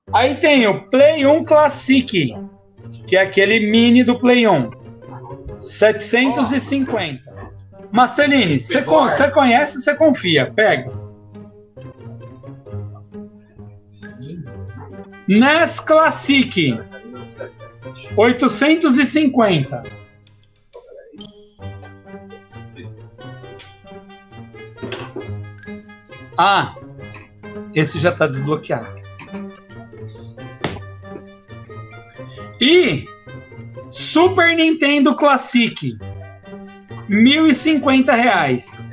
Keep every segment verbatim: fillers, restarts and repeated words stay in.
Aí tem o Play um Classic, que é aquele mini do Play um. setecentos e cinquenta. Masteline, você con conhece, você confia. Pega. N E S Classic. oitocentos e cinquenta. Ah, esse já está desbloqueado. E Super Nintendo Classic, mil e cinquenta reais.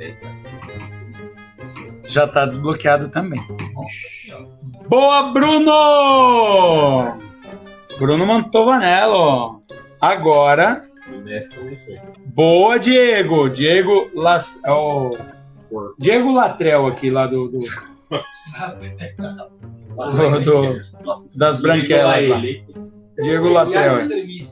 Já está desbloqueado também. Boa, Bruno! Bruno Mantovanello. Agora. Boa, Diego. Diego Las... oh. Diego Latrell aqui, lá do... do... do, do das branquelas lá. Diego Latrell.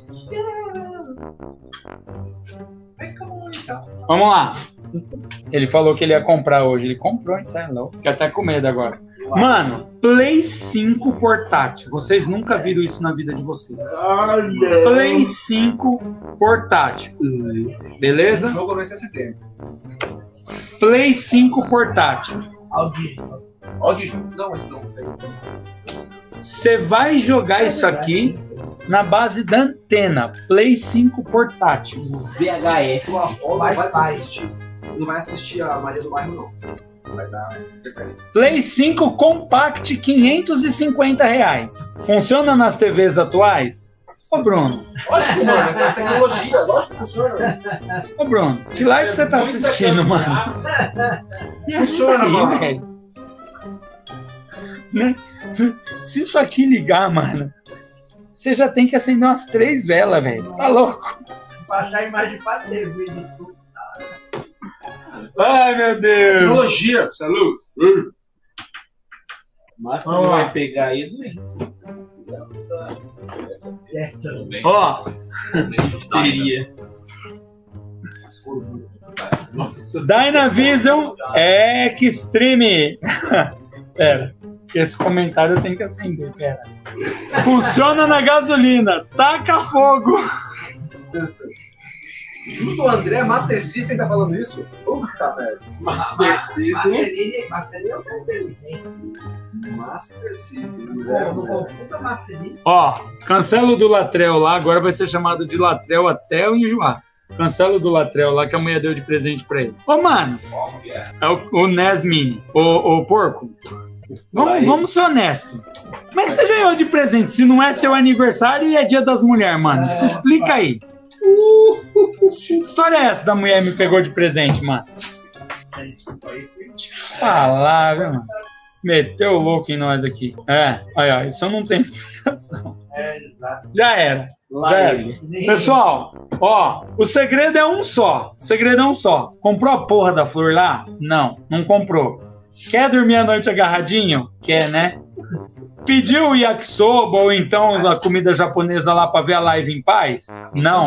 Vamos lá. Ele falou que ele ia comprar hoje. Ele comprou, hein? Sai louco. Fiquei até com medo agora. Mano, Play cinco portátil. Vocês nunca viram isso na vida de vocês. Play cinco portátil. Beleza? O jogo vai ser setembro. Play cinco portátil. Audígeno. Audígeno. Não, esse não sei. Você vai jogar isso aqui na base da antena. Play cinco portátil. V H F. Tua avó não vai assistir. Não vai assistir a Maria do Bairro, não. Vai dar interferência. Play cinco Compact, quinhentos e cinquenta reais. Funciona nas T Vs atuais? Ô, Bruno. Lógico, mano. É tecnologia. Lógico que funciona. Ô, Bruno, que live você tá assistindo, mano? Funciona, mano. Velho. Né? Se isso aqui ligar, mano, você já tem que acender umas três velas, velho. Você tá louco? Passar a imagem pra T V de tudo. Ai, meu Deus. Tecnologia. Saúde. Mas não vai pegar aí doença. Ó. Teria. Dynavision Extreme. Pera. Esse comentário eu tenho que acender, pera. Funciona na gasolina. Taca fogo. Justo o André, Master System, tá falando isso? Puta, velho. Master System. Master é o Master System. Master System. Não confunda Master System. Ó, cancela o do Latrell lá. Agora vai ser chamado de Latrell até eu enjoar. Cancela o do Latrell lá que a mulher deu de presente pra ele. Ô, manos. É o, o N E S Mini. Ô, ô porco. Vamos, vamos ser honestos. Como é que você ganhou de presente se não é seu aniversário e é dia das mulheres, mano? Se explica aí. Uh, que história é essa da mulher me pegou de presente, mano? Te falar, viu, mano? Meteu o louco em nós aqui. É, olha, ó, isso não tem explicação. Já era. Já era. Pessoal, ó, o segredo é um só. O segredo é um só. Comprou a porra da flor lá? Não, não comprou. Quer dormir a noite agarradinho? Quer, né? Pediu o yakisoba ou então a comida japonesa lá pra ver a live em paz? Não.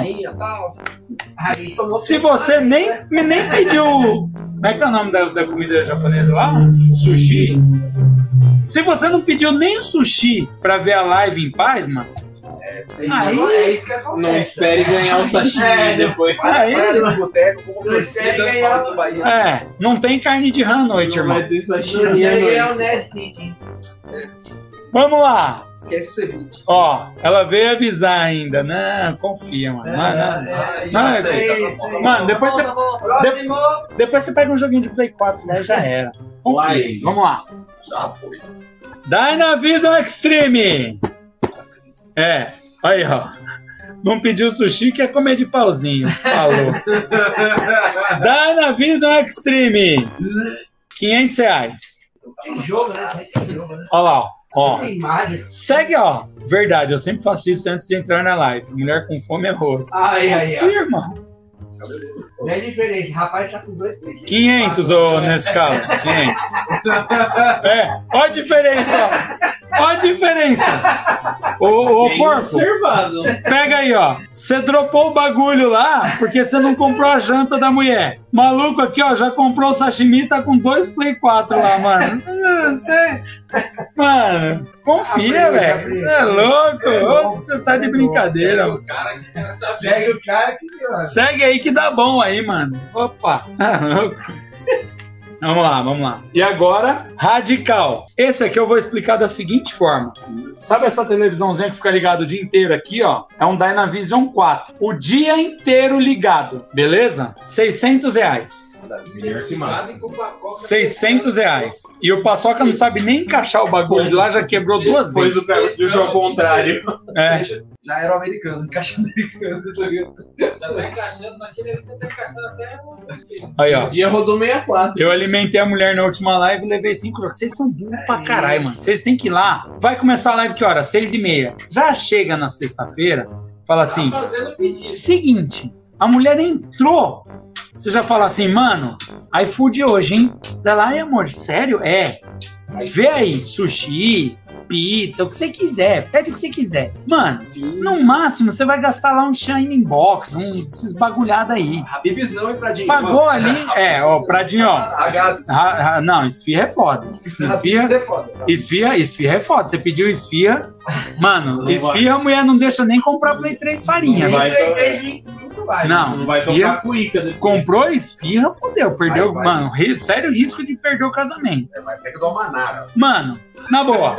Se você nem, nem pediu... Como é que é o nome da, da comida japonesa lá? Sushi? Se você não pediu nem o sushi pra ver a live em paz, mano... É, aí, é isso que acontece. Não espere ganhar o sashimi É, depois. Aí, no boteco, como torcida fora do Bahia. é, não tem carne de rã à noite, Não irmão. vai ter sashimi à Ele é o noite. N E S System. Vamos lá. Esquece o C vinte. Ó, ela veio avisar ainda. Não, confia, mano. Não, não, não. Não, é- sei, sei. Mano, depois você, Próximo. depois você pega um joguinho de Play quatro lá e já era. Confia. Vai. Vamos lá. Já foi. Dynavision Extreme. É, aí, ó. Não pediu sushi, quer comer de pauzinho. Falou. Dynavision Extreme. quinhentos reais. Tem jogo, né? Tem jogo, né? Olha lá, ó. Ó. Tem imagem. Segue, ó. Verdade, eu sempre faço isso antes de entrar na live. Mulher com fome é rosto. Ai, ai, ai. Confirma. Não é diferente. Rapaz tá com dois Play cinco. quinhentos, ô, nesse caso. quinhentos. É, ó a diferença, ó. Ó a diferença. Ô, ô, Bem porco, observado. pega aí, ó. Você dropou o bagulho lá porque você não comprou a janta da mulher. Maluco aqui, ó, já comprou o sashimi e tá com dois Play quatro lá, mano. Você... Mano, confia, velho. É louco. Ô, você tá de brincadeira, mano. Segue o cara que... Segue aí que dá bom aí, mano. Opa. Tá louco. Vamos lá, vamos lá. E agora, radical. Esse aqui eu vou explicar da seguinte forma. Sabe essa televisãozinha que fica ligado o dia inteiro aqui, ó? É um Dynavision quatro. O dia inteiro ligado, beleza? seiscentos reais. seiscentos reais. E o Paçoca não sabe nem encaixar o bagulho de lá, já quebrou duas Depois vezes. o cara puxou ao contrário. É. Já era o americano, encaixa americano, tá ligado? Já tá encaixando naquele, você tá encaixando até... Aí, ó. O dia rodou sessenta e quatro. Eu alimentei a mulher na última live e levei cinco jogos. Vocês são burros pra caralho, mano. Vocês têm que ir lá. Vai começar a live que hora? Seis e meia. Já chega na sexta-feira, fala assim, Tá fazendo pedido. seguinte, a mulher entrou. Você já fala assim, mano, iFood hoje, hein? Ela, ai, amor, sério? É. Vê aí, sushi, pizza, o que você quiser. Pede o que você quiser. Mano, no máximo, você vai gastar lá um Shining Box, um desses bagulhada aí. Habibs não e Pradinho. Pagou ali, é, ó, Pradinho, ó. A gás. Ah, ah, não, esfirra é foda. Esfirra, Habib's é foda. esfirra, esfirra é foda. Você pediu esfirra, mano, Não esfirra a mulher não deixa nem comprar Play três farinha. Não vai três, vinte e cinco vai. Não, Não vai esfirra, tocar cuíca depois. comprou esfirra, fodeu, perdeu, Vai, vai. mano, ri- sério risco de perder o casamento. É, vai pegar do Almanara. Mano, na boa,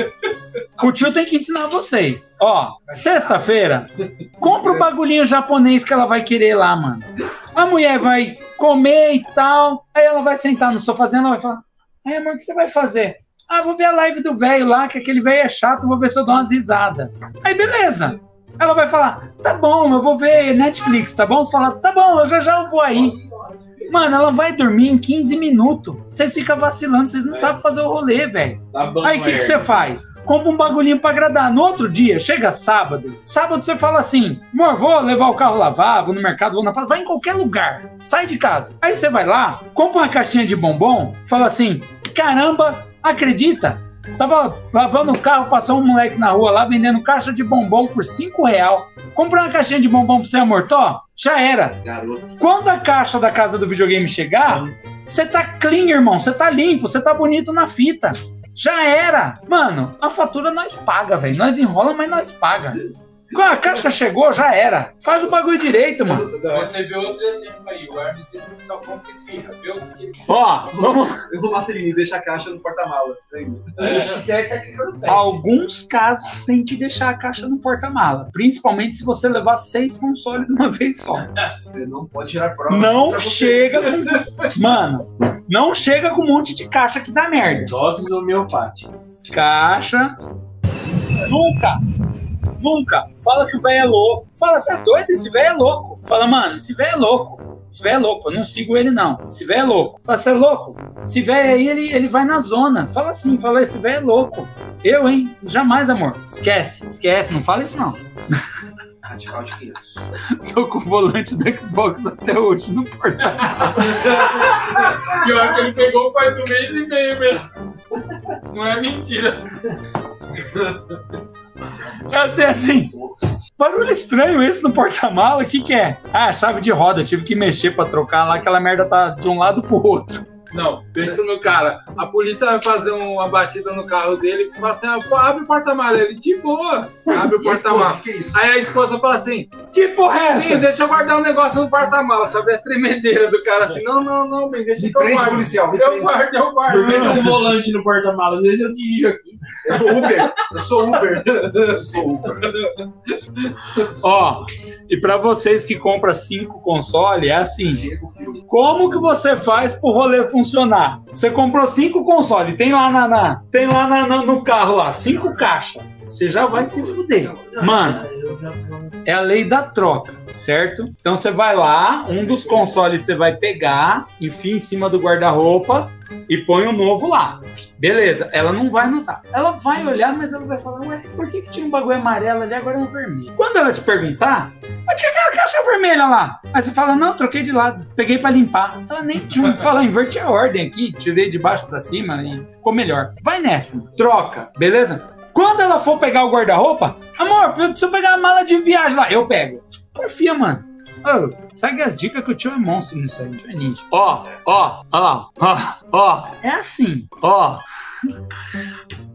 o tio tem que ensinar vocês. Ó, sexta-feira, compra o bagulhinho japonês que ela vai querer lá, mano. A mulher vai comer e tal, aí ela vai sentar no sofazinho, ela vai falar, ai, amor, o que você vai fazer? Ah, vou ver a live do velho lá, que aquele velho é chato, vou ver se eu dou umas risadas. Aí, beleza. Ela vai falar, tá bom, eu vou ver Netflix, tá bom? Você fala, tá bom, eu já já eu vou aí. Mano, ela vai dormir em quinze minutos. Vocês ficam vacilando, vocês não É. sabem fazer o rolê, velho. Tá bom, Aí o que que é. você faz? Compra um bagulhinho pra agradar. No outro dia, chega sábado. Sábado você fala assim: amor, vou levar o carro lavar, vou no mercado, vou na praça. Vai em qualquer lugar. Sai de casa. Aí você vai lá, compra uma caixinha de bombom, fala assim: caramba, acredita? Tava lavando o carro, passou um moleque na rua lá vendendo caixa de bombom por cinco real. Comprei uma caixinha de bombom pra você, amor, tó? Já era. Garoto. Quando a caixa da casa do videogame chegar, você tá clean, irmão. Você tá limpo, você tá bonito na fita. Já era. Mano, a fatura nós paga, velho. Nós enrola, mas nós paga. Quando a caixa chegou, já era. Faz o bagulho direito, mano. Você viu outro exemplo aí, o Hermes disse que só compra esfirra, viu? Ó, vamos... Eu vou Masterini, deixa a caixa no porta-mala. Isso certo é que eu não tenho. Alguns casos tem que deixar a caixa no porta-mala. Principalmente se você levar seis consoles de uma vez só. Você não pode tirar prova. Não pra você. chega com... Mano, não chega com um monte de caixa que dá merda. Doses homeopáticas. Caixa. Nunca. Nunca. Fala que o velho é louco. Fala, você é doido? Esse velho é louco. Fala, mano, esse velho é louco. Esse velho é louco. Eu não sigo ele, não. Esse velho é louco. Fala, você é louco? Esse velho aí, ele, ele vai nas zonas. Fala assim, fala, esse velho é louco. Eu, hein? Jamais, amor. Esquece. Esquece. Não fala isso, não. Radical de quinhentos. Tô com o volante do Xbox até hoje no portal. Pior que ele pegou faz um mês e meio mesmo. Não é mentira. É assim, assim. Barulho estranho esse no porta-mala. O que que é? Ah, chave de roda. Tive que mexer pra trocar lá. Aquela merda tá de um lado pro outro. Não, pensa no cara. A polícia vai fazer uma batida no carro dele e fala assim: ah, pô, abre o porta-mala. Ele, de boa, abre o porta-mala. Que isso? Aí a esposa fala assim: Que porra é sim, essa? deixa eu guardar um negócio no porta-mala. Sabe a tremedeira do cara assim: não, não, não, bem, deixa Me que eu prende, guardo. policial. Me Eu prende. guardo, eu Por guardo. que tem um volante no porta-malas? Às vezes eu dirijo aqui. Eu sou Uber. Eu sou Uber. Eu sou Uber. Ó, e pra vocês que compram cinco consoles, é assim. Diego Filho. Como que você faz pro rolê funcionar? Você comprou cinco consoles, tem lá, na, na- tem lá na- na- no carro lá, cinco caixas. Você já vai se fuder. Mano, é a lei da troca, certo? Então você vai lá, um dos consoles você vai pegar, enfia em cima do guarda-roupa e põe o novo lá. Beleza, ela não vai notar. Ela vai olhar, mas ela vai falar, ué, por que, que tinha um bagulho amarelo ali, agora é um vermelho? Quando ela te perguntar, mas que aquela caixa vermelha lá? Aí você fala, não, troquei de lado, peguei pra limpar. Ela nem tinha um, fala, inverti a ordem aqui, tirei de baixo pra cima e ficou melhor. Vai nessa, troca, beleza? Quando ela for pegar o guarda-roupa, amor, se eu pegar a mala de viagem lá, eu pego. Confia, mano. Oh, segue as dicas que o tio é monstro nisso aí, o tio é ninja. Ó, ó, ó lá, ó, ó, é assim, ó.